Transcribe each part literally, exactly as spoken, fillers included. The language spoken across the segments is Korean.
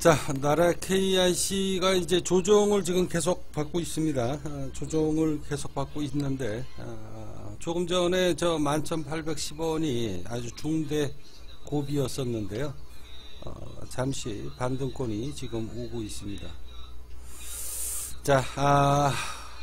자, 나라 케이아이씨가 이제 조정을 지금 계속 받고 있습니다. 아, 조정을 계속 받고 있는데, 아, 조금 전에 저 만 천팔백십 원이 아주 중대 고비였었는데요. 어, 잠시 반등권이 지금 오고 있습니다. 자, 아,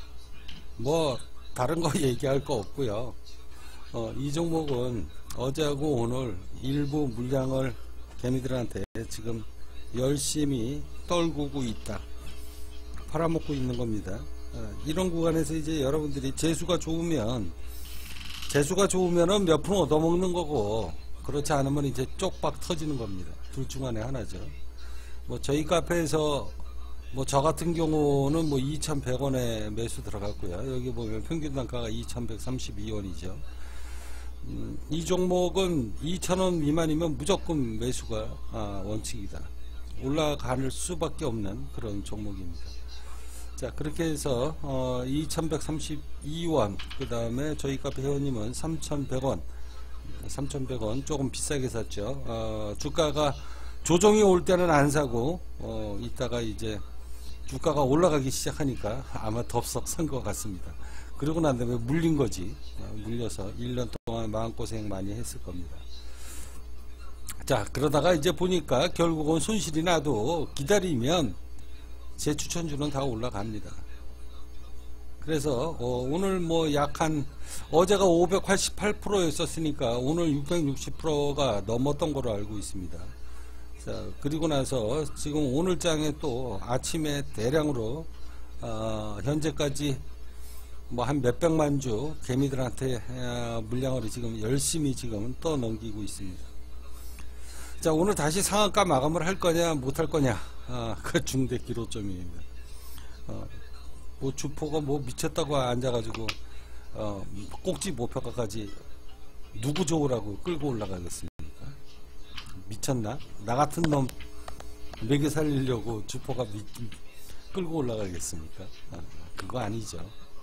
뭐 다른 거 얘기할 거 없고요. 어, 이 종목은 어제하고 오늘 일부 물량을 개미들한테 지금 열심히 떨구고 있다, 팔아먹고 있는 겁니다. 어, 이런 구간에서 이제 여러분들이 재수가 좋으면 재수가 좋으면은 몇 푼 얻어먹는 거고, 그렇지 않으면 이제 쪽박 터지는 겁니다. 둘 중 안에 하나죠. 뭐 저희 카페에서 뭐 저 같은 경우는 뭐 이천백 원에 매수 들어갔고요. 여기 보면 평균 단가가 이천백삼십이 원이죠. 음, 이 종목은 이천 원 미만이면 무조건 매수가 아, 원칙이다. 올라갈 수밖에 없는 그런 종목입니다. 자, 그렇게 해서 어, 이천백삼십이 원, 그 다음에 저희 카페 회원님은 삼천백 원, 삼천백 원 조금 비싸게 샀죠. 어, 주가가 조정이 올 때는 안 사고, 어, 이따가 이제 주가가 올라가기 시작하니까 아마 덥석 산 것 같습니다. 그러고 난 다음에 물린 거지. 어, 물려서 일 년 동안 마음고생 많이 했을 겁니다. 자, 그러다가 이제 보니까 결국은 손실이 나도 기다리면 제 추천주는 다 올라갑니다. 그래서 어, 오늘 뭐 약한, 어제가 오백팔십팔 퍼센트였었으니까 오늘 육백육십 퍼센트가 넘었던 걸로 알고 있습니다. 자, 그리고 나서 지금 오늘 장에 또 아침에 대량으로 어, 현재까지 뭐 한 몇백만 주 개미들한테 어, 물량을 지금 열심히 지금 떠 넘기고 있습니다. 자, 오늘 다시 상한가 마감을 할 거냐 못 할 거냐, 아, 그 중대 기로점입니다. 어, 뭐 주포가 뭐 미쳤다고 앉아가지고 어, 꼭지 목표가까지 누구 좋으라고 끌고 올라가겠습니까? 미쳤나? 나 같은 놈 먹여 살리려고 주포가 미, 끌고 올라가겠습니까? 아, 그거 아니죠.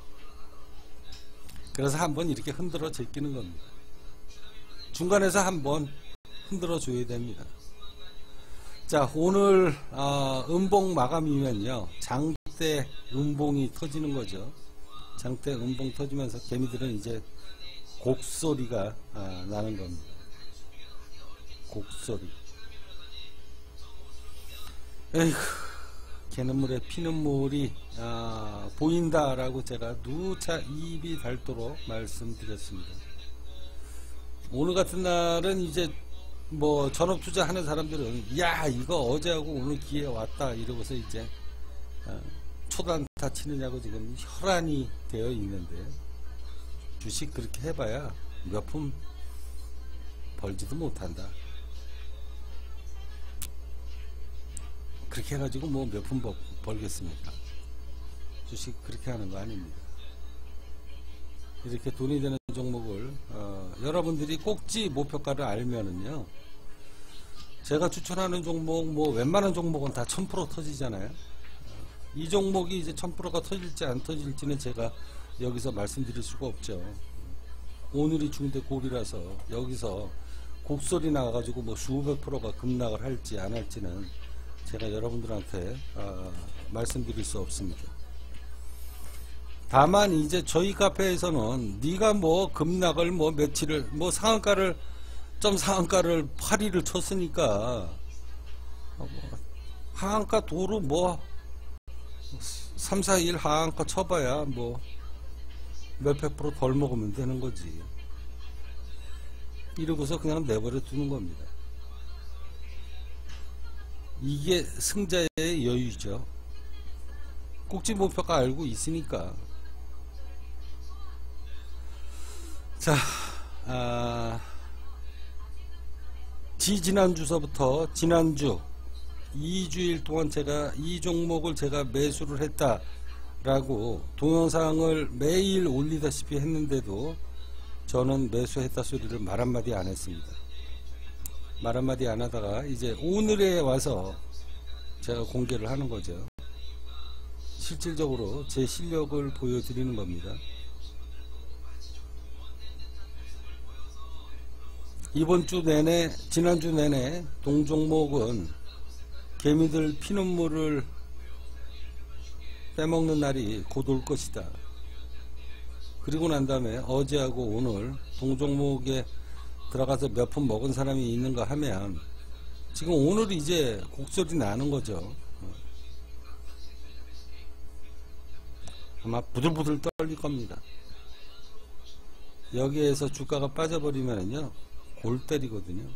그래서 한번 이렇게 흔들어 제끼는 겁니다. 중간에서 한번 흔들어 줘야 됩니다. 자, 오늘 어, 음봉 마감이면요, 장대 음봉이 터지는 거죠. 장대 음봉 터지면서 개미들은 이제 곡소리가 아, 나는 겁니다. 곡소리. 에이구, 개는 물에 피는 물이 아, 보인다라고 제가 누차 입이 닳도록 말씀드렸습니다. 오늘 같은 날은 이제 뭐 전업 투자하는 사람들은 야, 이거 어제하고 오늘 기회 왔다 이러고서 이제 어, 초단타 치느냐고 지금 혈안이 되어 있는데, 주식 그렇게 해봐야 몇 푼 벌지도 못한다. 그렇게 해가지고 뭐 몇 푼 벌겠습니까? 주식 그렇게 하는 거 아닙니다. 이렇게 돈이 되는 종목을 어, 여러분들이 꼭지 목표가를 알면은요, 제가 추천하는 종목 뭐 웬만한 종목은 다 천 퍼센트 터지잖아요. 어, 이 종목이 이제 천 퍼센트가 터질지 안 터질지는 제가 여기서 말씀드릴 수가 없죠. 오늘이 중대 고비라서 여기서 곡소리 나가지고 뭐 수백 프로가 급락을 할지 안 할지는 제가 여러분들한테 어, 말씀드릴 수 없습니다. 다만 이제 저희 카페에서는 네가 뭐 급락을 뭐 며칠을 뭐 상한가를 점 상한가를 팔 일을 쳤으니까 뭐 하한가 도로 뭐 삼, 사 일 하한가 쳐봐야 뭐 몇백 프로 덜 먹으면 되는 거지. 이러고서 그냥 내버려 두는 겁니다. 이게 승자의 여유죠. 꼭지 목표가 알고 있으니까. 자, 아, 지지난주서부터 지난주 이 주일 동안 제가 이 종목을 제가 매수를 했다라고 동영상을 매일 올리다시피 했는데도 저는 매수했다 소리를 말 한마디 안 했습니다. 말 한마디 안 하다가 이제 오늘에 와서 제가 공개를 하는 거죠. 실질적으로 제 실력을 보여드리는 겁니다. 이번 주 내내, 지난주 내내 동종목은 개미들 피눈물을 빼먹는 날이 곧 올 것이다. 그리고 난 다음에 어제하고 오늘 동종목에 들어가서 몇 푼 먹은 사람이 있는가 하면 지금 오늘 이제 곡소리 나는 거죠. 아마 부들부들 떨릴 겁니다. 여기에서 주가가 빠져버리면은요 골 때리거든요.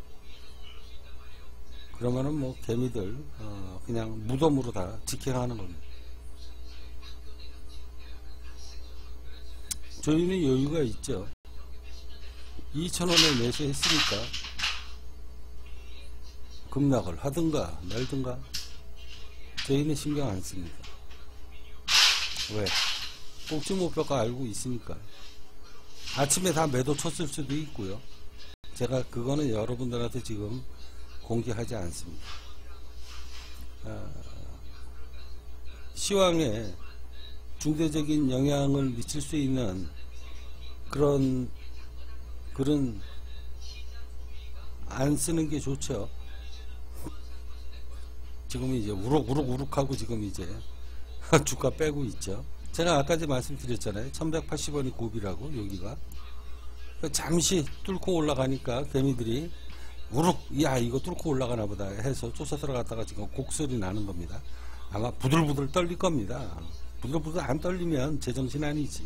그러면은 뭐 개미들 어 그냥 무덤으로 다 직행하는 겁니다. 저희는 여유가 있죠. 이천 원에 매수했으니까 급락을 하든가 말든가 저희는 신경 안 씁니다. 왜? 꼭지 목표가 알고 있으니까. 아침에 다 매도 쳤을 수도 있고요. 제가 그거는 여러분들한테 지금 공개하지 않습니다. 아, 시황에 중대적인 영향을 미칠 수 있는 그런 글은 안 쓰는 게 좋죠. 지금 이제 우럭우럭우럭 하고 지금 이제 주가 빼고 있죠. 제가 아까도 말씀드렸잖아요. 천백팔십 원이 고비라고. 여기가 잠시 뚫고 올라가니까 개미들이 우룩 야 이거 뚫고 올라가나 보다 해서 쫓아 들어갔다가 지금 곡소리 나는 겁니다. 아마 부들부들 떨릴 겁니다. 부들부들 안 떨리면 제정신 아니지.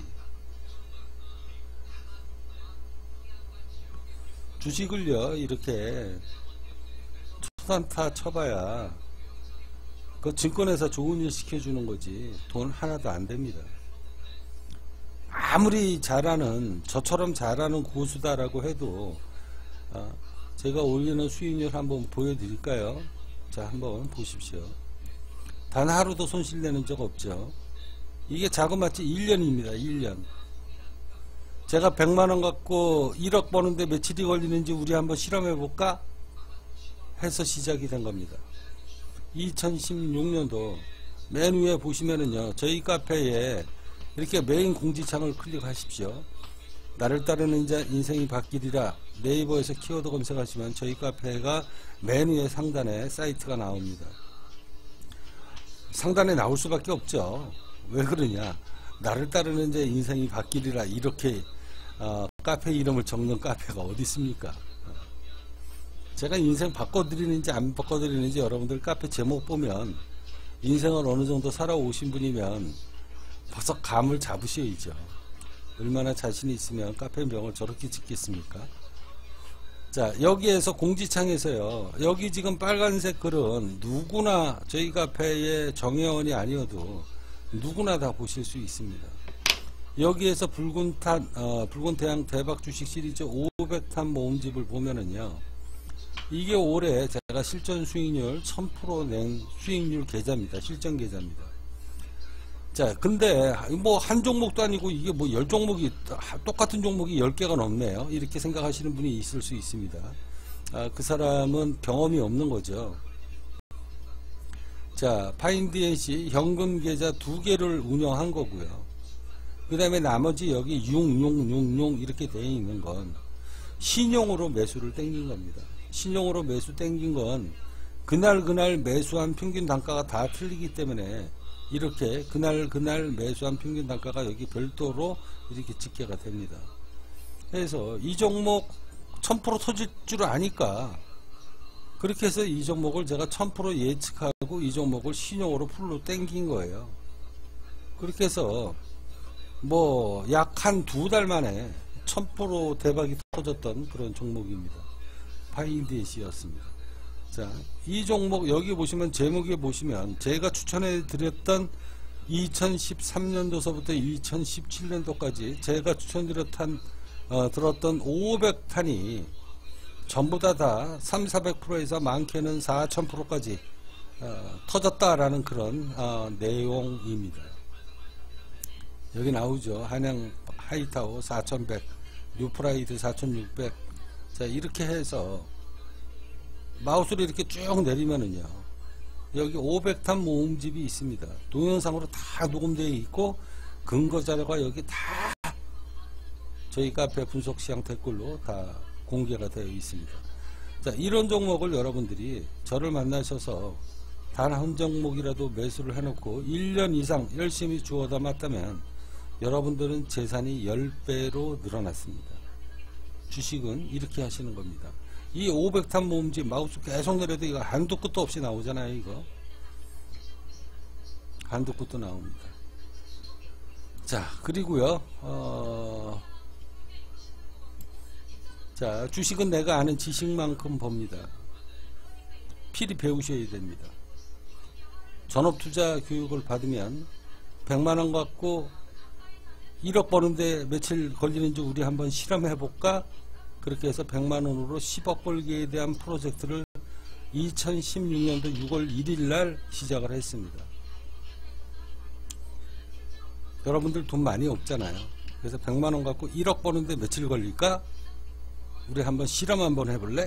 주식을요 이렇게 초단타 쳐봐야 그 증권회사 좋은 일 시켜주는 거지 돈 하나도 안 됩니다. 아무리 잘하는 저처럼 잘하는 고수다라고 해도 어, 제가 올리는 수익률 한번 보여드릴까요? 자 한번 보십시오. 단 하루도 손실 내는 적 없죠. 이게 자그마치 일 년입니다. 일 년. 제가 백만 원 갖고 일억 버는데 며칠이 걸리는지 우리 한번 실험해 볼까? 해서 시작이 된 겁니다. 이천십육 년도 맨 위에 보시면은요 저희 카페에 이렇게 메인 공지창을 클릭하십시오. 나를 따르는 자 인생이 바뀌리라 네이버에서 키워드 검색하시면 저희 카페가 맨 위에 상단에 사이트가 나옵니다. 상단에 나올 수밖에 없죠. 왜 그러냐, 나를 따르는 자 인생이 바뀌리라 이렇게 어, 카페 이름을 적는 카페가 어디 있습니까? 제가 인생 바꿔드리는지 안 바꿔드리는지 여러분들 카페 제목 보면 인생을 어느 정도 살아오신 분이면 벌써 감을 잡으셔야죠. 얼마나 자신이 있으면 카페 명을 저렇게 짓겠습니까? 자 여기에서 공지창에서요 여기 지금 빨간색 글은 누구나 저희 카페의 정회원이 아니어도 누구나 다 보실 수 있습니다. 여기에서 붉은 탄, 어, 붉은 태양 대박 주식 시리즈 오백 탄 모음집을 보면은요 이게 올해 제가 실전 수익률 천 퍼센트 낸 수익률 계좌입니다. 실전 계좌입니다. 자, 근데 뭐 한 종목도 아니고 이게 뭐 열 종목이 똑같은 종목이 열 개가 넘네요. 이렇게 생각하시는 분이 있을 수 있습니다. 아, 그 사람은 경험이 없는 거죠. 자, 파인디엔씨 현금 계좌 두 개를 운영한 거고요. 그 다음에 나머지 여기 육육육육 이렇게 되어 있는 건 신용으로 매수를 땡긴 겁니다. 신용으로 매수 땡긴 건 그날 그날 매수한 평균 단가가 다 틀리기 때문에 이렇게 그날 그날 매수한 평균 단가가 여기 별도로 이렇게 집계가 됩니다. 그래서 이 종목 천 퍼센트 터질 줄 아니까 그렇게 해서 이 종목을 제가 천 퍼센트 예측하고 이 종목을 신용으로 풀로 땡긴 거예요. 그렇게 해서 뭐 약 한 두 달 만에 천 퍼센트 대박이 터졌던 그런 종목입니다. 파인디에시였습니다. 자, 이 종목 여기 보시면 제목에 보시면 제가 추천해 드렸던 이천십삼 년도서부터 이천십칠 년도까지 제가 추천드렸던 어, 들었던 오백 탄이 전부 다 다 삼사백 퍼센트에서 많게는 사천 퍼센트까지 어, 터졌다라는 그런 어, 내용입니다. 여기 나오죠. 한양 하이타워 사천백, 뉴프라이드 사천육백. 자, 이렇게 해서 마우스를 이렇게 쭉 내리면은요 여기 오백 탄 모음집이 있습니다. 동영상으로 다 녹음되어 있고 근거 자료가 여기 다 저희 카페 분석시장 댓글로 다 공개가 되어 있습니다. 자, 이런 종목을 여러분들이 저를 만나셔서 단 한 종목이라도 매수를 해놓고 일 년 이상 열심히 주워 담았다면 여러분들은 재산이 십 배로 늘어났습니다. 주식은 이렇게 하시는 겁니다. 이 오백 탑 모음집 마우스 계속 내려도 이거 한두 끝도 없이 나오잖아요. 이거 한두 끝도 나옵니다. 자, 그리고요 어... 자, 주식은 내가 아는 지식만큼 봅니다. 필히 배우셔야 됩니다. 전업투자 교육을 받으면 백만 원 갖고 일억 버는데 며칠 걸리는지 우리 한번 실험해볼까? 그렇게 해서 백만 원으로 십억 벌기에 대한 프로젝트를 이천십육 년도 유월 일일 날 시작을 했습니다. 여러분들 돈 많이 없잖아요. 그래서 백만 원 갖고 일억 버는데 며칠 걸릴까? 우리 한번 실험 한번 해볼래?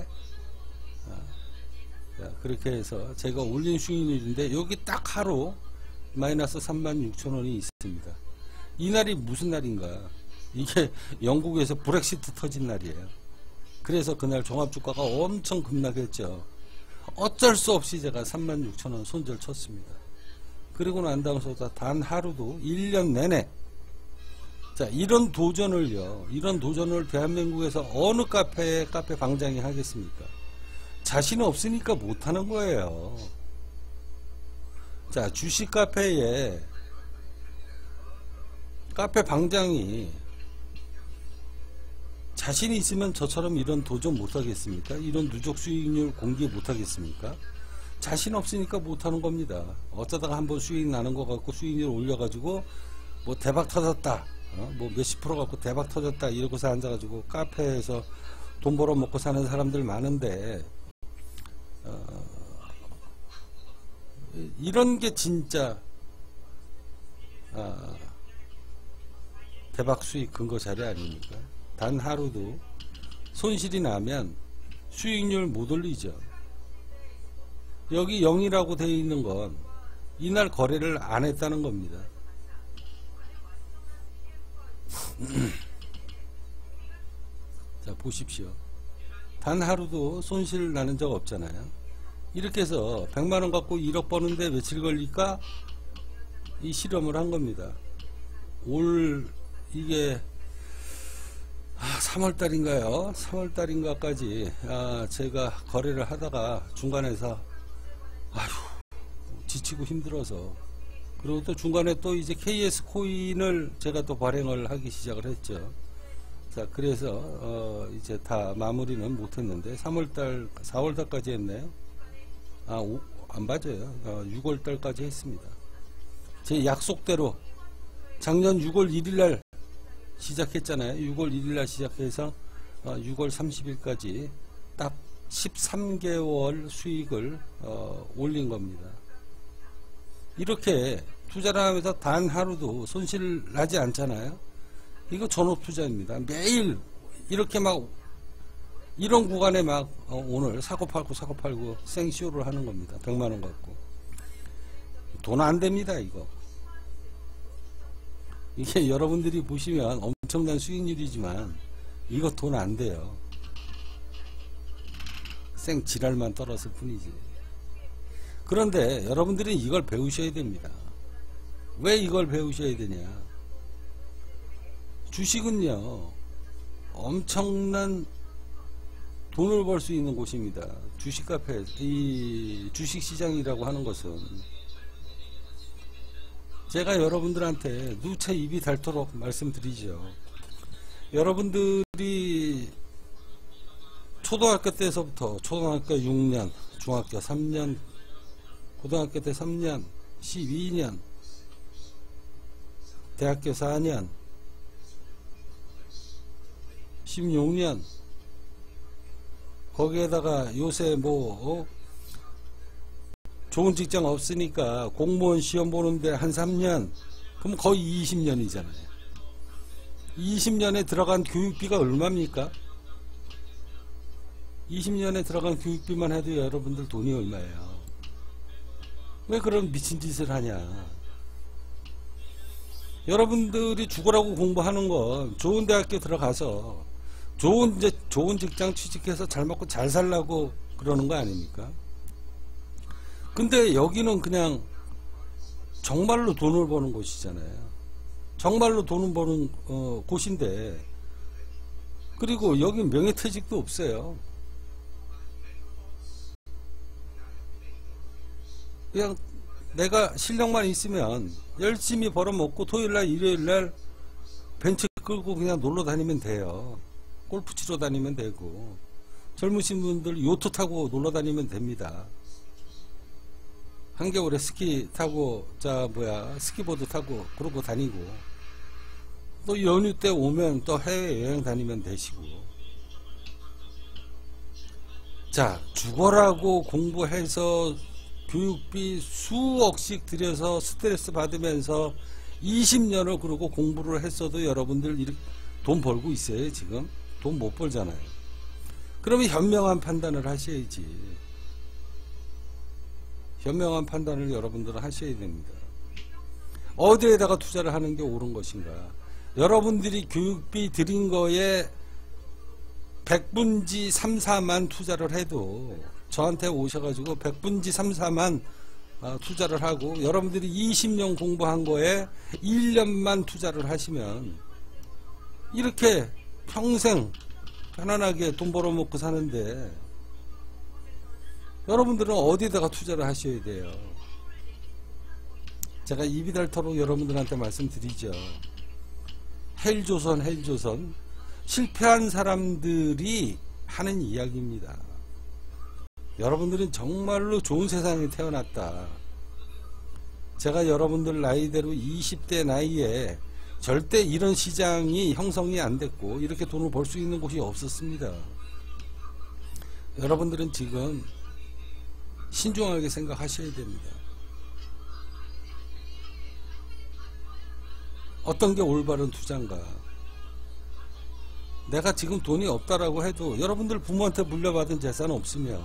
자, 그렇게 해서 제가 올린 수익률인데 여기 딱 하루 마이너스 삼만 육천 원이 있습니다. 이 날이 무슨 날인가? 이게 영국에서 브렉시트 터진 날이에요. 그래서 그날 종합주가가 엄청 급락했죠. 어쩔 수 없이 제가 삼만 육천 원 손절 쳤습니다. 그리고 난 다음부터 단 하루도 일 년 내내 자, 이런 도전을요, 이런 도전을 대한민국에서 어느 카페에 카페 방장이 하겠습니까? 자신 없으니까 못하는 거예요. 자, 주식 카페에 카페 방장이 자신이 있으면 저처럼 이런 도전 못하겠습니까? 이런 누적 수익률 공개 못하겠습니까? 자신 없으니까 못하는 겁니다. 어쩌다가 한번 수익 나는 거 갖고 수익률 올려가지고 뭐 대박 터졌다, 어? 뭐 몇십 프로 갖고 대박 터졌다 이러고서 앉아가지고 카페에서 돈 벌어 먹고 사는 사람들 많은데 어, 이런 게 진짜 어, 대박 수익 근거 자료 아닙니까? 단 하루도 손실이 나면 수익률 못 올리죠. 여기 영이라고 되어 있는 건 이날 거래를 안 했다는 겁니다. 자, 보십시오. 단 하루도 손실 나는 적 없잖아요. 이렇게 해서 백만 원 갖고 일억 버는데 며칠 걸릴까? 이 실험을 한 겁니다. 올 이게 아, 삼월 달인가요? 삼월 달인가까지 아, 제가 거래를 하다가 중간에서 아휴 지치고 힘들어서 그리고 또 중간에 또 이제 케이에스 코인을 제가 또 발행을 하기 시작을 했죠. 자, 그래서 어, 이제 다 마무리는 못했는데 삼월 달, 사월 달까지 했네요. 아, 오, 안 맞아요. 어, 유월 달까지 했습니다. 제 약속대로 작년 유월 일일 날 시작했잖아요. 유월 일일 날 시작해서 어, 유월 삼십일까지 딱 십삼 개월 수익을 어, 올린 겁니다. 이렇게 투자를 하면서 단 하루도 손실 나지 않잖아요. 이거 전업 투자입니다. 매일 이렇게 막 이런 구간에 막 어, 오늘 사고 팔고 사고 팔고 생쇼를 하는 겁니다. 백만 원 갖고 돈 안 됩니다. 이거 이게 여러분들이 보시면 엄청난 수익률이지만 이거 돈 안 돼요. 생 지랄만 떨었을 뿐이지. 그런데 여러분들은 이걸 배우셔야 됩니다. 왜 이걸 배우셔야 되냐? 주식은요 엄청난 돈을 벌 수 있는 곳입니다. 주식 카페, 이 주식 시장이라고 하는 것은 제가 여러분들한테 누차 입이 닳도록 말씀드리죠. 여러분들이 초등학교 때서부터 초등학교 육 년, 중학교 삼 년, 고등학교 때 삼 년, 십이 년, 대학교 사 년, 십육 년, 거기에다가 요새 뭐 어? 좋은 직장 없으니까 공무원 시험 보는데 한 삼 년, 그럼 거의 이십 년이잖아요. 이십 년에 들어간 교육비가 얼마입니까? 이십 년에 들어간 교육비만 해도 여러분들 돈이 얼마예요? 왜 그런 미친 짓을 하냐? 여러분들이 죽으라고 공부하는 건 좋은 대학교 들어가서 좋은 이제 좋은 직장 취직해서 잘 먹고 잘 살라고 그러는 거 아닙니까? 근데 여기는 그냥 정말로 돈을 버는 곳이잖아요. 정말로 돈을 버는 어, 곳인데, 그리고 여기 명예퇴직도 없어요. 그냥 내가 실력만 있으면 열심히 벌어먹고 토요일날 일요일날 벤츠 끌고 그냥 놀러 다니면 돼요. 골프 치러 다니면 되고, 젊으신 분들 요트 타고 놀러 다니면 됩니다. 한겨울에 스키 타고, 자 뭐야 스키보드 타고 그러고 다니고, 또 연휴 때 오면 또 해외여행 다니면 되시고. 자, 죽어라고 공부해서 교육비 수억씩 들여서 스트레스 받으면서 이십 년을 그러고 공부를 했어도 여러분들 이렇게 돈 벌고 있어요. 지금 돈 못 벌잖아요. 그러면 현명한 판단을 하셔야지. 현명한 판단을 여러분들은 하셔야 됩니다. 어디에다가 투자를 하는 게 옳은 것인가. 여러분들이 교육비 드린 거에 백분지 삼, 사만 투자를 해도, 저한테 오셔가지고 백분지 삼, 사만 어, 투자를 하고, 여러분들이 이십 년 공부한 거에 일 년만 투자를 하시면 이렇게 평생 편안하게 돈 벌어먹고 사는데, 여러분들은 어디다가 투자를 하셔야 돼요. 제가 입이 닳도록 여러분들한테 말씀드리죠. 헬조선 헬조선 실패한 사람들이 하는 이야기입니다. 여러분들은 정말로 좋은 세상에 태어났다. 제가 여러분들 나이대로 이십 대 나이에 절대 이런 시장이 형성이 안 됐고 이렇게 돈을 벌 수 있는 곳이 없었습니다. 여러분들은 지금 신중하게 생각하셔야 됩니다. 어떤 게 올바른 투자인가. 내가 지금 돈이 없다라고 해도 여러분들 부모한테 물려받은 재산 없으면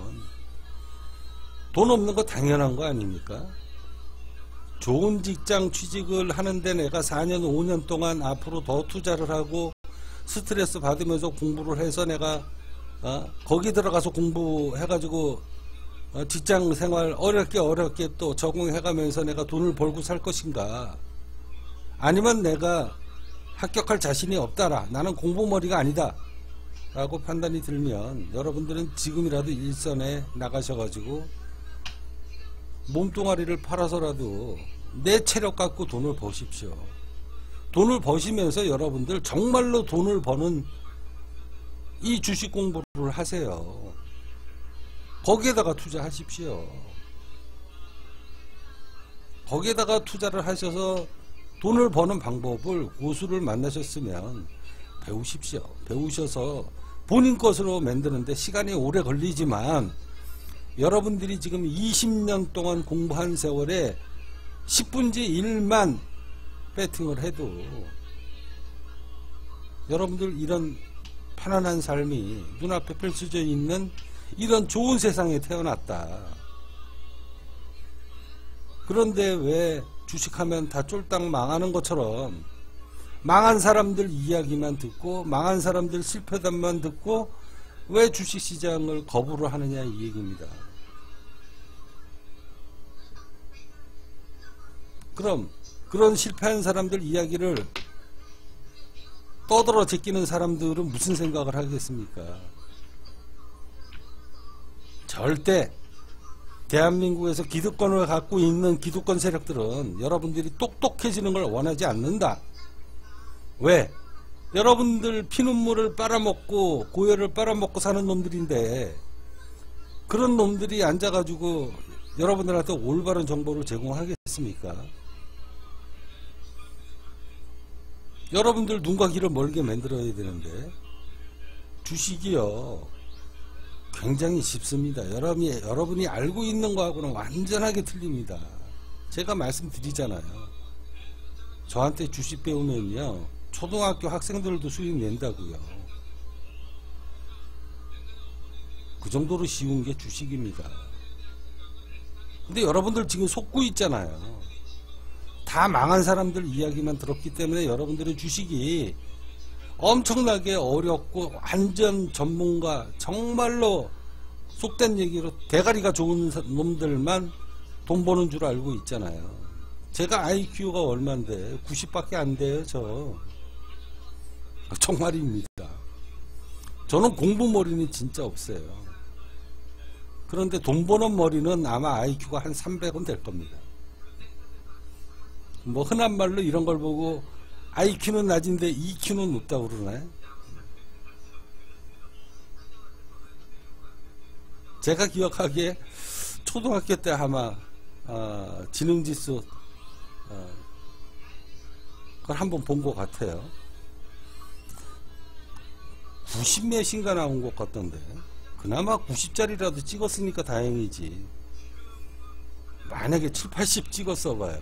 돈 없는 거 당연한 거 아닙니까? 좋은 직장 취직을 하는데 내가 사 년 오 년 동안 앞으로 더 투자를 하고 스트레스 받으면서 공부를 해서 내가 어? 거기 들어가서 공부해가지고 어? 직장 생활 어렵게 어렵게 또 적응해가면서 내가 돈을 벌고 살 것인가. 아니면 내가 합격할 자신이 없다라, 나는 공부머리가 아니다 라고 판단이 들면 여러분들은 지금이라도 일선에 나가셔가지고 몸뚱아리를 팔아서라도 내 체력 갖고 돈을 버십시오. 돈을 버시면서 여러분들 정말로 돈을 버는 이 주식 공부를 하세요. 거기에다가 투자하십시오. 거기에다가 투자를 하셔서 돈을 버는 방법을 고수를 만나셨으면 배우십시오. 배우셔서 본인 것으로 만드는데 시간이 오래 걸리지만 여러분들이 지금 이십 년 동안 공부한 세월에 십분지 일만 배팅을 해도 여러분들 이런 편안한 삶이 눈앞에 펼쳐져 있는 이런 좋은 세상에 태어났다. 그런데 왜 주식하면 다 쫄딱 망하는 것처럼 망한 사람들 이야기만 듣고 망한 사람들 실패담만 듣고 왜 주식시장을 거부를 하느냐 이 얘기입니다. 그럼 그런 실패한 사람들 이야기를 떠들어 제끼는 사람들은 무슨 생각을 하겠습니까? 절대 대한민국에서 기득권을 갖고 있는 기득권 세력들은 여러분들이 똑똑해지는 걸 원하지 않는다. 왜? 여러분들 피눈물을 빨아먹고 고열을 빨아먹고 사는 놈들인데 그런 놈들이 앉아가지고 여러분들한테 올바른 정보를 제공하겠습니까? 여러분들 눈과 귀를 멀게 만들어야 되는데 주식이요 굉장히 쉽습니다. 여러분이, 여러분이 알고 있는 거하고는 완전하게 틀립니다. 제가 말씀드리잖아요. 저한테 주식 배우면요 초등학교 학생들도 수익 낸다고요. 그 정도로 쉬운 게 주식입니다. 근데 여러분들 지금 속고 있잖아요. 다 망한 사람들 이야기만 들었기 때문에 여러분들의 주식이 엄청나게 어렵고 완전 전문가 정말로 속된 얘기로 대가리가 좋은 놈들만 돈 버는 줄 알고 있잖아요. 제가 아이큐가 얼만데 구십밖에 안 돼요. 저 정말입니다. 저는 공부머리는 진짜 없어요. 그런데 돈 버는 머리는 아마 아이큐가 한 삼백은 될 겁니다. 뭐 흔한 말로 이런 걸 보고 아이큐는 낮은데 이큐는 높다고 그러나요? 제가 기억하기에 초등학교 때 아마 어, 지능지수 어, 그걸 한번 본 것 같아요. 구십 몇인가 나온 것 같던데 그나마 구십짜리라도 찍었으니까 다행이지. 만약에 칠, 팔십 찍었어 봐요.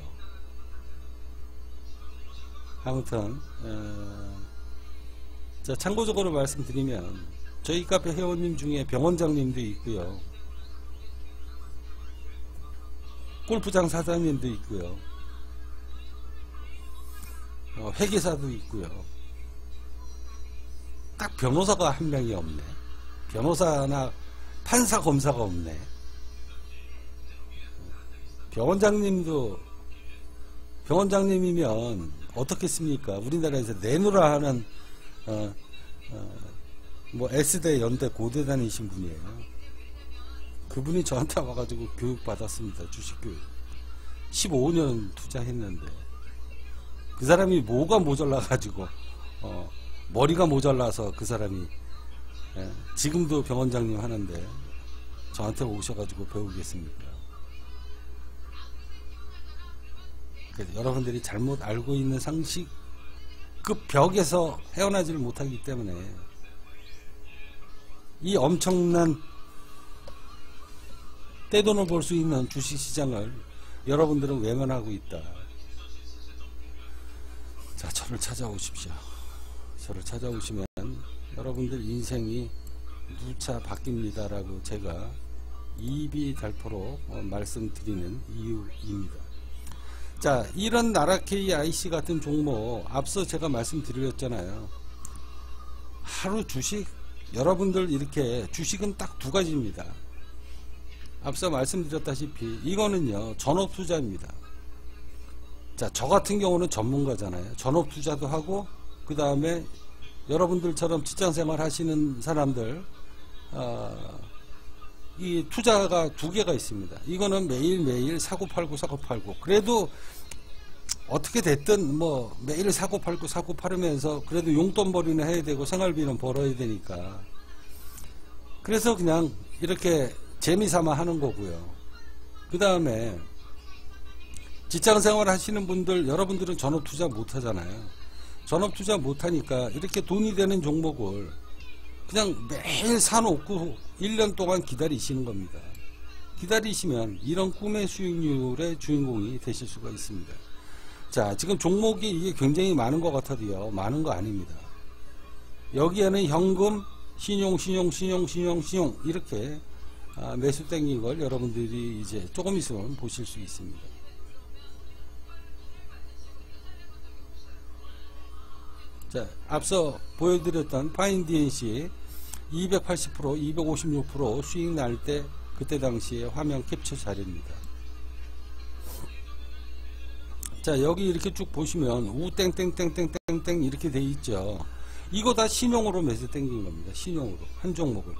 아무튼 어, 자, 참고적으로 말씀드리면 저희 카페 회원님 중에 병원장님도 있고요, 골프장 사장님도 있고요, 어, 회계사도 있고요. 딱 변호사가 한 명이 없네. 변호사나 판사, 검사가 없네. 병원장님도, 병원장님이면 어떻겠습니까? 우리나라에서 내노라 하는 어, 어, 뭐 S대, 연대, 고대 다니신 분이에요. 그분이 저한테 와가지고 교육 받았습니다. 주식교육. 십오 년 투자했는데 그 사람이 뭐가 모자라가지고 어, 머리가 모자라서 그 사람이 예, 지금도 병원장님 하는데 저한테 오셔가지고 배우겠습니까? 그래서 여러분들이 잘못 알고 있는 상식 그 벽에서 헤어나지를 못하기 때문에 이 엄청난 떼돈을 벌 수 있는 주식시장을 여러분들은 외면하고 있다. 자, 저를 찾아오십시오. 저를 찾아오시면 여러분들 인생이 누차 바뀝니다 라고 제가 입이 닳도록 말씀드리는 이유입니다. 자, 이런 나라케이 아이씨 같은 종목 앞서 제가 말씀드렸잖아요. 하루 주식, 여러분들 이렇게 주식은 딱 두 가지입니다. 앞서 말씀드렸다시피 이거는요 전업투자입니다. 자, 저 같은 경우는 전문가잖아요. 전업투자도 하고 그 다음에 여러분들처럼 직장생활 하시는 사람들 어, 이 투자가 두 개가 있습니다. 이거는 매일매일 사고팔고 사고팔고 그래도 어떻게 됐든 뭐 매일 사고팔고 사고팔으면서 그래도 용돈벌이는 해야 되고 생활비는 벌어야 되니까 그래서 그냥 이렇게 재미삼아 하는 거고요. 그 다음에 직장생활 하시는 분들, 여러분들은 전업투자 못하잖아요. 전업투자 못하니까 이렇게 돈이 되는 종목을 그냥 매일 사놓고 일 년 동안 기다리시는 겁니다. 기다리시면 이런 꿈의 수익률의 주인공이 되실 수가 있습니다. 자, 지금 종목이 이게 굉장히 많은 것 같아도요, 많은 거 아닙니다. 여기에는 현금, 신용, 신용, 신용, 신용, 신용 이렇게 아, 매수 땡긴 걸 여러분들이 이제 조금 있으면 보실 수 있습니다. 자, 앞서 보여드렸던 파인디엔씨 이백팔십 퍼센트, 이백오십육 퍼센트 수익 날 때 그때 당시에 화면 캡처 자료입니다. 자, 여기 이렇게 쭉 보시면 우땡땡땡땡땡땡 이렇게 돼 있죠. 이거 다 신용으로 매수 땡긴 겁니다. 신용으로 한 종목을.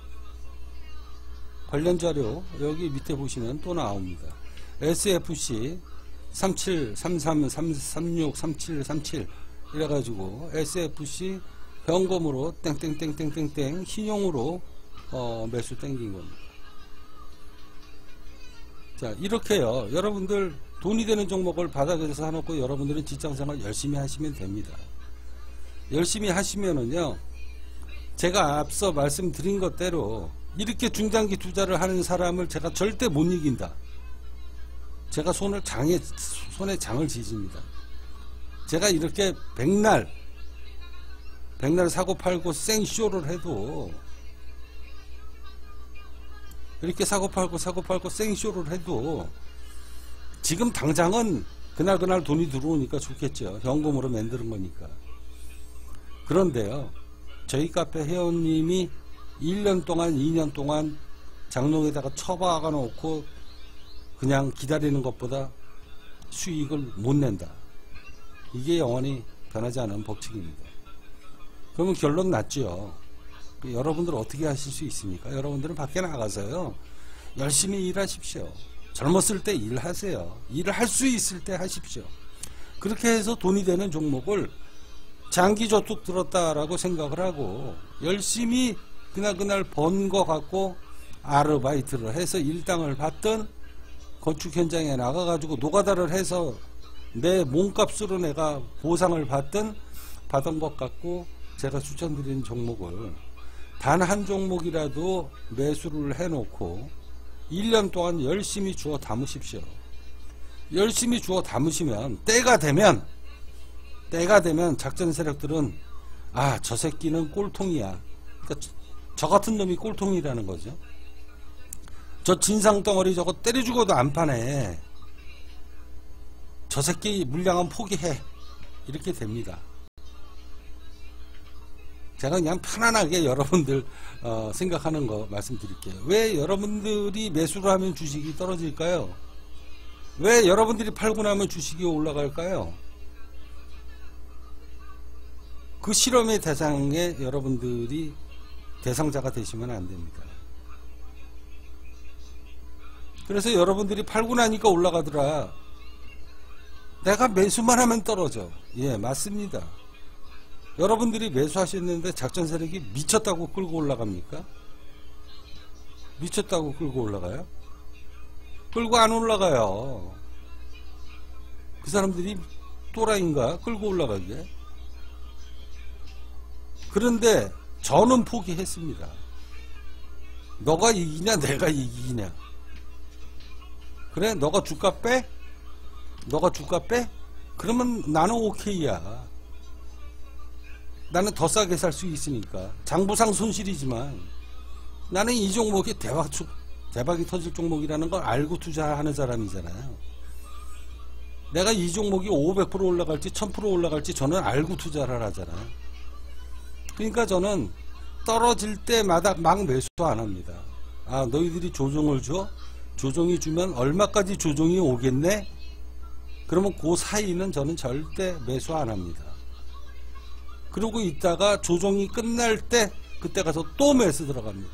관련 자료 여기 밑에 보시면 또 나옵니다. 에스에프씨 삼칠, 삼삼, 삼육, 삼칠, 삼칠 이래가지고 에스에프씨 현금으로 땡땡땡땡땡땡 신용으로 어, 매수 땡긴 겁니다. 자, 이렇게요. 여러분들 돈이 되는 종목을 바닥에서 사놓고 여러분들은 직장생활 열심히 하시면 됩니다. 열심히 하시면은요, 제가 앞서 말씀드린 것대로 이렇게 중장기 투자를 하는 사람을 제가 절대 못 이긴다. 제가 손을 장에, 손에 장을 지집니다. 제가 이렇게 백날, 백날 사고 팔고 생쇼를 해도, 이렇게 사고 팔고 사고 팔고 생쇼를 해도, 지금 당장은 그날 그날 돈이 들어오니까 좋겠죠. 현금으로 만드는 거니까. 그런데요, 저희 카페 회원님이 일 년 동안, 이 년 동안 장롱에다가 처박아 놓고 그냥 기다리는 것보다 수익을 못 낸다. 이게 영원히 변하지 않은 법칙입니다. 그러면 결론 났죠. 여러분들 어떻게 하실 수 있습니까? 여러분들은 밖에 나가서요, 열심히 일하십시오. 젊었을 때 일하세요. 일을 할 수 있을 때 하십시오. 그렇게 해서 돈이 되는 종목을 장기 저축 들었다라고 생각을 하고 열심히 그날그날 번 거 갖고 아르바이트를 해서 일당을 받든 건축 현장에 나가가지고 노가다를 해서 내 몸값으로 내가 보상을 받든 받은 것 갖고 제가 추천드리는 종목을 단 한 종목이라도 매수를 해놓고 일 년 동안 열심히 주워 담으십시오. 열심히 주워 담으시면 때가 되면 때가 되면 작전 세력들은 아, 저 새끼는 꼴통이야. 그러니까 저 같은 놈이 꼴통이라는 거죠. 저 진상덩어리 저거 때려 죽어도 안 파네. 저 새끼 물량은 포기해. 이렇게 됩니다. 제가 그냥 편안하게 여러분들 어, 생각하는 거 말씀드릴게요. 왜 여러분들이 매수를 하면 주식이 떨어질까요? 왜 여러분들이 팔고 나면 주식이 올라갈까요? 그 실험의 대상에 여러분들이 대상자가 되시면 안 됩니다. 그래서 여러분들이 팔고 나니까 올라가더라. 내가 매수만 하면 떨어져. 예, 맞습니다. 여러분들이 매수하셨는데 작전 세력이 미쳤다고 끌고 올라갑니까? 미쳤다고 끌고 올라가요? 끌고 안 올라가요. 그 사람들이 또라이인가? 끌고 올라가게. 그런데 저는 포기했습니다. 너가 이기냐 내가 이기냐. 그래 너가 주가 빼? 너가 주가 빼? 그러면 나는 오케이야. 나는 더 싸게 살 수 있으니까. 장부상 손실이지만 나는 이 종목이 대박, 대박이 터질 종목이라는 걸 알고 투자하는 사람이잖아요. 내가 이 종목이 오백 퍼센트 올라갈지 천 퍼센트 올라갈지 저는 알고 투자를 하잖아요. 그러니까 저는 떨어질 때마다 막 매수 안 합니다. 아, 너희들이 조정을 줘? 조정이 주면 얼마까지 조정이 오겠네? 그러면 그 사이는 저는 절대 매수 안 합니다. 그러고 있다가 조정이 끝날 때 그때 가서 또 매수 들어갑니다.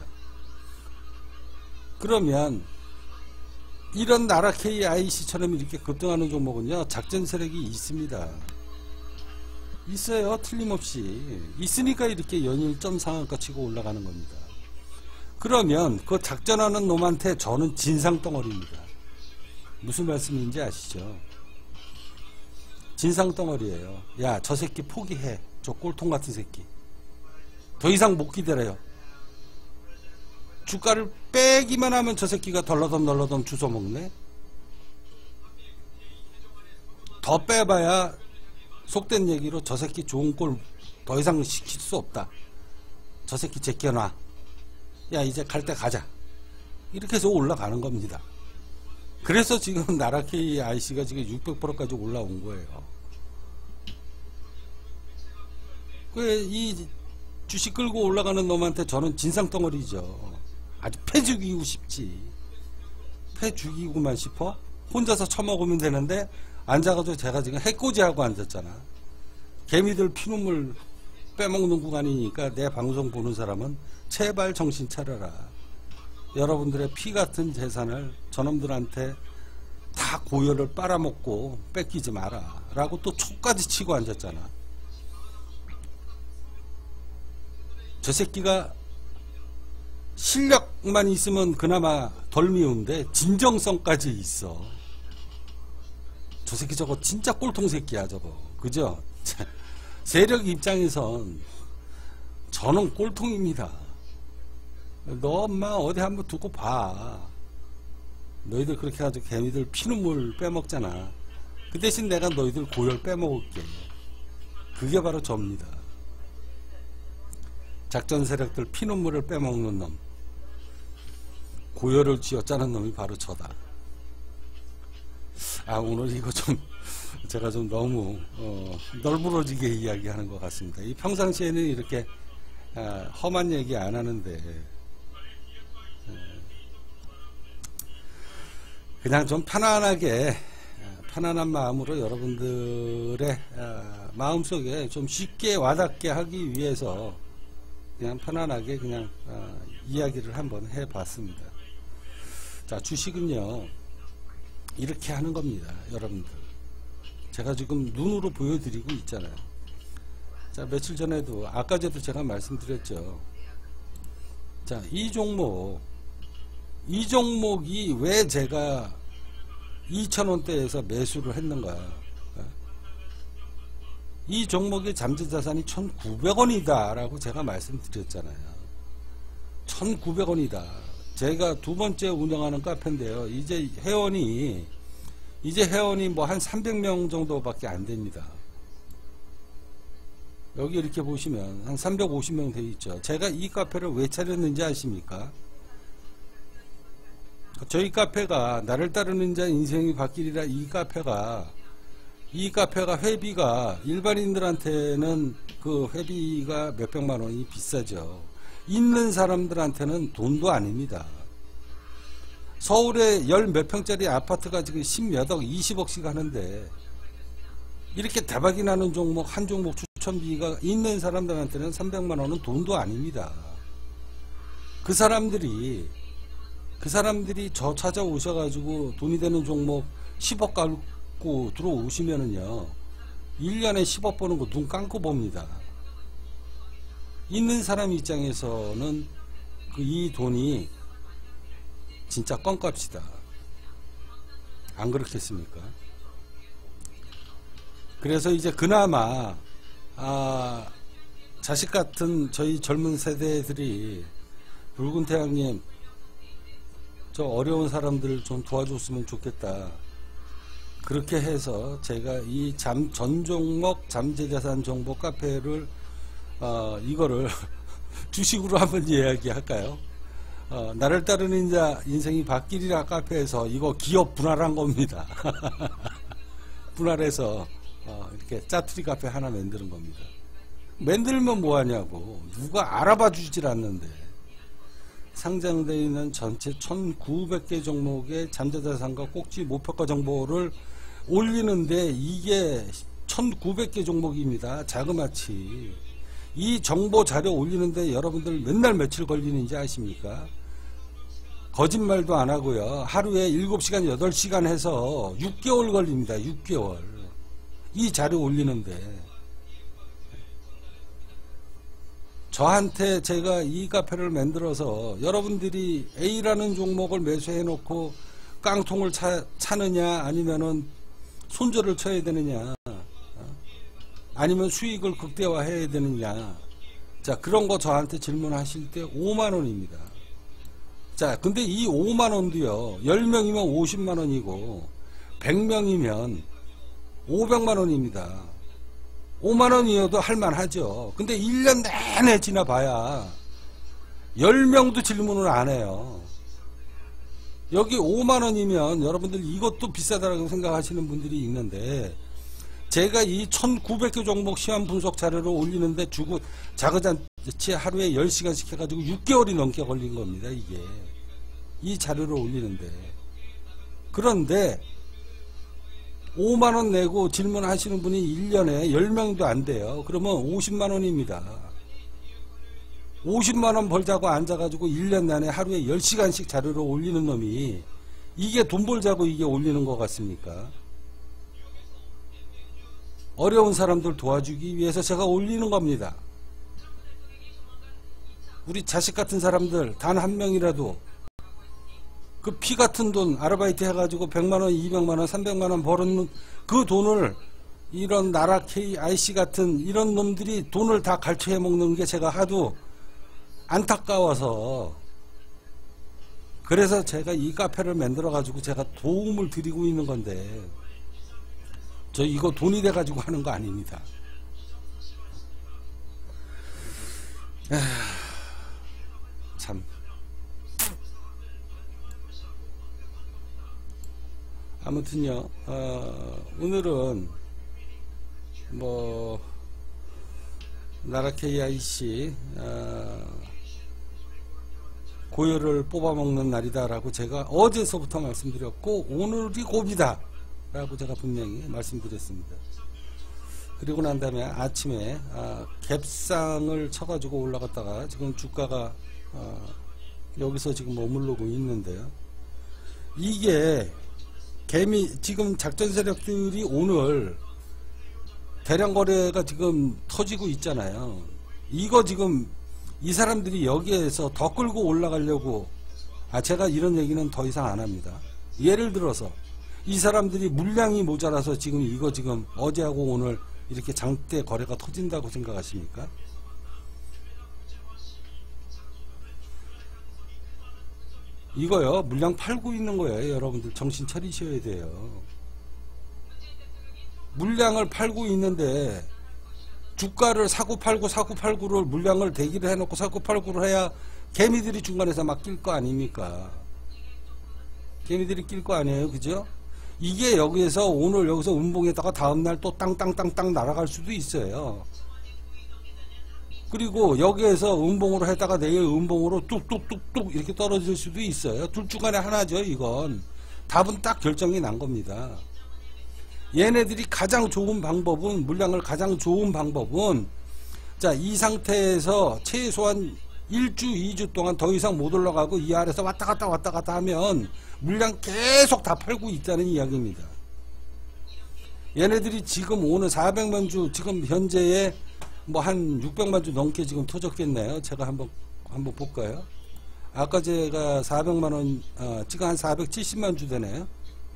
그러면 이런 나라 케이아이씨처럼 이렇게 급등하는 종목은요, 작전 세력이 있습니다. 있어요. 틀림없이. 있으니까 이렇게 연일점 상한가 치고 올라가는 겁니다. 그러면 그 작전하는 놈한테 저는 진상덩어리입니다. 무슨 말씀인지 아시죠? 진상덩어리예요. 야, 저 새끼 포기해. 저 꼴통 같은 새끼. 더 이상 못 기다려요. 주가를 빼기만 하면 저 새끼가 덜러덩 덜러덩 주워먹네. 더 빼봐야 속된 얘기로 저 새끼 좋은 꼴 더 이상 시킬 수 없다. 저 새끼 제껴놔. 야, 이제 갈 때 가자. 이렇게 해서 올라가는 겁니다. 그래서 지금 나라 케이아이씨가 지금 육백 퍼센트까지 올라온 거예요. 이 주식 끌고 올라가는 놈한테 저는 진상덩어리죠. 아주 패 죽이고 싶지. 패 죽이고만 싶어? 혼자서 처먹으면 되는데 앉아가지고 제가 지금 해코지하고 앉았잖아. 개미들 피눈물 빼먹는 구간이니까 내 방송 보는 사람은 제발 정신 차려라. 여러분들의 피 같은 재산을 저놈들한테 다 고열을 빨아먹고 뺏기지 마라 라고 또 촉까지 치고 앉았잖아. 저 새끼가 실력만 있으면 그나마 덜 미운데 진정성까지 있어. 저 새끼 저거 진짜 꼴통 새끼야 저거. 그죠? 세력 입장에선 저는 꼴통입니다. 너 엄마 어디 한번 두고 봐. 너희들 그렇게 해가지고 개미들 피눈물 빼먹잖아. 그 대신 내가 너희들 고열 빼먹을게. 그게 바로 접니다. 작전 세력들 피눈물을 빼먹는 놈, 고열을 쥐어짜는 놈이 바로 저다. 아, 오늘 이거 좀 제가 좀 너무 어, 널브러지게 이야기하는 것 같습니다. 이 평상시에는 이렇게 아, 험한 얘기 안 하는데 그냥 좀 편안하게 편안한 마음으로 여러분들의 마음속에 좀 쉽게 와닿게 하기 위해서 그냥 편안하게 그냥 이야기를 한번 해봤습니다. 자, 주식은요 이렇게 하는 겁니다. 여러분들, 제가 지금 눈으로 보여드리고 있잖아요. 자, 며칠 전에도 아까 전에도 제가 말씀드렸죠. 자, 이 종목 이 종목이 왜 제가 이천 원대에서 매수를 했는가. 이 종목의 잠재자산이 천구백 원이다 라고 제가 말씀드렸잖아요. 천구백 원이다. 제가 두 번째 운영하는 카페인데요. 이제 회원이 이제 회원이 뭐 한 삼백 명 정도밖에 안 됩니다. 여기 이렇게 보시면 한 삼백오십 명 되어 있죠. 제가 이 카페를 왜 차렸는지 아십니까? 저희 카페가 나를 따르는 자 인생이 바뀌리라. 이 카페가 이 카페가 회비가 일반인들한테는 그 회비가 몇백만 원이 비싸죠. 있는 사람들한테는 돈도 아닙니다. 서울에 열 몇 평짜리 아파트가 지금 십몇억 이십억씩 하는데 이렇게 대박이 나는 종목 한 종목 추천비가 있는 사람들한테는 삼백만 원은 돈도 아닙니다. 그 사람들이 그 사람들이 저 찾아오셔가지고 돈이 되는 종목 십억 갖고 들어오시면은요 일 년에 십억 버는 거 눈 감고 봅니다. 있는 사람 입장에서는 그 이 돈이 진짜 껌값이다. 안 그렇겠습니까? 그래서 이제 그나마 아 자식 같은 저희 젊은 세대들이 붉은 태양님 저 어려운 사람들 좀 도와줬으면 좋겠다. 그렇게 해서 제가 이 잠, 전종목 잠재자산 정보 카페를 어, 이거를 주식으로 한번 이야기할까요? 어, 나를 따르는 자 인생이 바뀌리라 카페에서 이거 기업 분할한 겁니다. 분할해서 어, 이렇게 짜투리 카페 하나 만드는 겁니다. 만들면 뭐하냐고. 누가 알아봐 주질 않는데. 상장되어 있는 전체 천구백 개 종목의 잠재자산과 꼭지 목표가 정보를 올리는데 이게 천구백 개 종목입니다. 자그마치. 이 정보 자료 올리는데 여러분들 맨날 며칠 걸리는지 아십니까? 거짓말도 안 하고요. 하루에 일곱 시간 여덟 시간 해서 육 개월 걸립니다. 육 개월. 이 자료 올리는데. 저한테 제가 이 카페를 만들어서 여러분들이 A라는 종목을 매수해 놓고 깡통을 차, 차느냐 아니면은 손절을 쳐야 되느냐 아니면 수익을 극대화해야 되느냐. 자, 그런 거 저한테 질문하실 때 오만 원입니다. 자, 근데 이 오만 원도요 열 명이면 오십만 원이고 백 명이면 오백만 원입니다. 오만 원이어도 할만하죠. 근데 일 년 내내 지나봐야 열 명도 질문을 안 해요. 여기 오만 원이면 여러분들 이것도 비싸다라고 생각하시는 분들이 있는데 제가 이 천구백 개 종목 시황 분석 자료를 올리는데 주고 자그자치 하루에 열 시간씩 해가지고 육 개월이 넘게 걸린 겁니다. 이게 이 자료를 올리는데. 그런데 오만 원 내고 질문하시는 분이 일 년에 열 명도 안 돼요. 그러면 오십만 원입니다. 오십만 원 벌자고 앉아가지고 일 년 내내 하루에 열 시간씩 자료를 올리는 놈이 이게 돈 벌자고 이게 올리는 것 같습니까? 어려운 사람들 도와주기 위해서 제가 올리는 겁니다. 우리 자식 같은 사람들 단 한 명이라도 그 피 같은 돈 아르바이트 해가지고 백만 원, 이백만 원, 삼백만 원 벌은 그 돈을 이런 나라 케이아이씨 같은 이런 놈들이 돈을 다 갈취해 먹는 게 제가 하도 안타까워서 그래서 제가 이 카페를 만들어 가지고 제가 도움을 드리고 있는 건데 저 이거 돈이 돼 가지고 하는 거 아닙니다. 에휴, 참 아무튼요 어, 오늘은 뭐 나라 케이아이씨 어, 고열을 뽑아먹는 날이다라고 제가 어제서부터 말씀드렸고, 오늘이 고비다 라고 제가 분명히 말씀드렸습니다. 그리고 난 다음에 아침에 아, 갭상을 쳐가지고 올라갔다가 지금 주가가 아, 여기서 지금 머무르고 있는데요. 이게 개미 지금 작전 세력들이 오늘 대량 거래가 지금 터지고 있잖아요. 이거 지금 이 사람들이 여기에서 더 끌고 올라가려고, 아 제가 이런 얘기는 더 이상 안 합니다. 예를 들어서 이 사람들이 물량이 모자라서 지금 이거 지금 어제하고 오늘 이렇게 장대 거래가 터진다고 생각하십니까? 이거요, 물량 팔고 있는 거예요. 여러분들 정신 차리셔야 돼요. 물량을 팔고 있는데 주가를 사고 팔고 사고 팔고를 물량을 대기를 해놓고 사고 팔고를 해야 개미들이 중간에서 막 낄 거 아닙니까? 개미들이 낄 거 아니에요, 그죠? 이게 여기에서 오늘 여기서 음봉에다가 다음날 또 땅땅땅땅 날아갈 수도 있어요. 그리고 여기에서 음봉으로 했다가 내일 음봉으로 뚝뚝뚝뚝 이렇게 떨어질 수도 있어요. 둘 중간에 하나죠. 이건 답은 딱 결정이 난 겁니다. 얘네들이 가장 좋은 방법은, 물량을 가장 좋은 방법은, 자, 이 상태에서 최소한 일 주, 이 주 동안 더 이상 못 올라가고 이 아래에서 왔다 갔다 왔다 갔다 하면 물량 계속 다 팔고 있다는 이야기입니다. 얘네들이 지금 오늘 사백만 주, 지금 현재에 뭐 한 육백만 주 넘게 지금 터졌겠네요. 제가 한번 한번 볼까요? 아까 제가 사백만 원, 어, 지금 한 사백칠십만 주 되네요.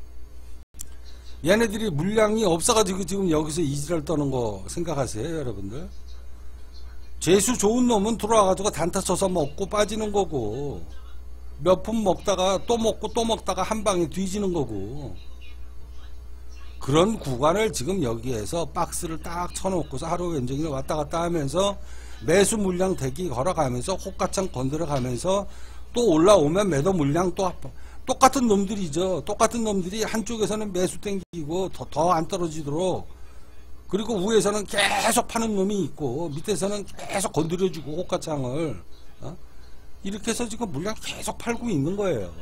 얘네들이 물량이 없어가지고 지금 여기서 이지랄 떠는 거 생각하세요, 여러분들? 재수 좋은 놈은 들어와가지고 단타 쳐서 먹고 빠지는 거고, 몇 푼 먹다가 또 먹고 또 먹다가 한 방에 뒤지는 거고, 그런 구간을 지금 여기에서 박스를 딱 쳐놓고서 하루 왼종일 왔다 갔다 하면서 매수 물량 대기 걸어가면서 호가창 건드려가면서 또 올라오면 매도 물량 또 똑같은 놈들이죠. 똑같은 놈들이 한쪽에서는 매수 땡기고 더, 더 안 떨어지도록, 그리고 위에서는 계속 파는 놈이 있고 밑에서는 계속 건드려주고 호가창을, 어? 이렇게 해서 지금 물량 계속 팔고 있는 거예요.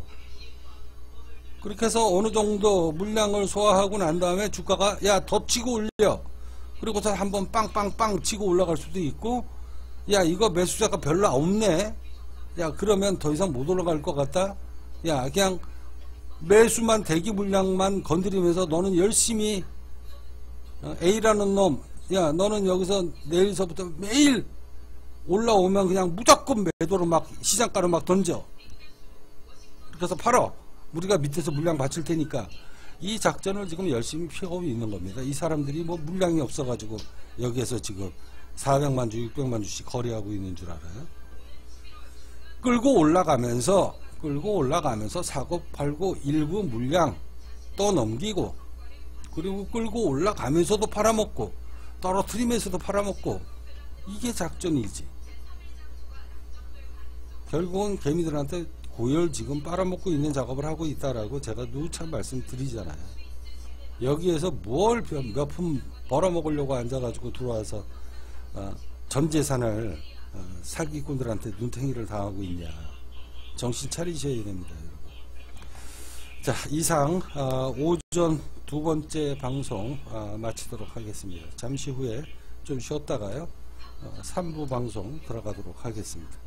그렇게 해서 어느 정도 물량을 소화하고 난 다음에 주가가 야 더 치고 올려, 그리고서 한번 빵빵빵 치고 올라갈 수도 있고, 야 이거 매수자가 별로 없네, 야 그러면 더 이상 못 올라갈 것 같다, 야 그냥 매수만 대기 물량만 건드리면서 너는 열심히 A라는 놈, 야 너는 여기서 내일서부터 매일 올라오면 그냥 무조건 매도로 막 시장가로 막 던져, 그래서 팔어, 우리가 밑에서 물량 받칠 테니까. 이 작전을 지금 열심히 펴고 있는 겁니다. 이 사람들이 뭐 물량이 없어가지고 여기에서 지금 사백만 주, 육백만 주씩 거래하고 있는 줄 알아요? 끌고 올라가면서 끌고 올라가면서 사고 팔고 일부 물량 또 넘기고, 그리고 끌고 올라가면서도 팔아먹고 떨어뜨리면서도 팔아먹고, 이게 작전이지. 결국은 개미들한테 고열 지금 빨아먹고 있는 작업을 하고 있다라고 제가 누차 말씀드리잖아요. 여기에서 뭘 몇 푼 벌어먹으려고 앉아가지고 들어와서 어, 전 재산을 어, 사기꾼들한테 눈탱이를 당하고 있냐. 정신 차리셔야 됩니다, 여러분. 자, 이상 어, 오전 두 번째 방송 어, 마치도록 하겠습니다. 잠시 후에 좀 쉬었다가요 어, 삼 부 방송 들어가도록 하겠습니다.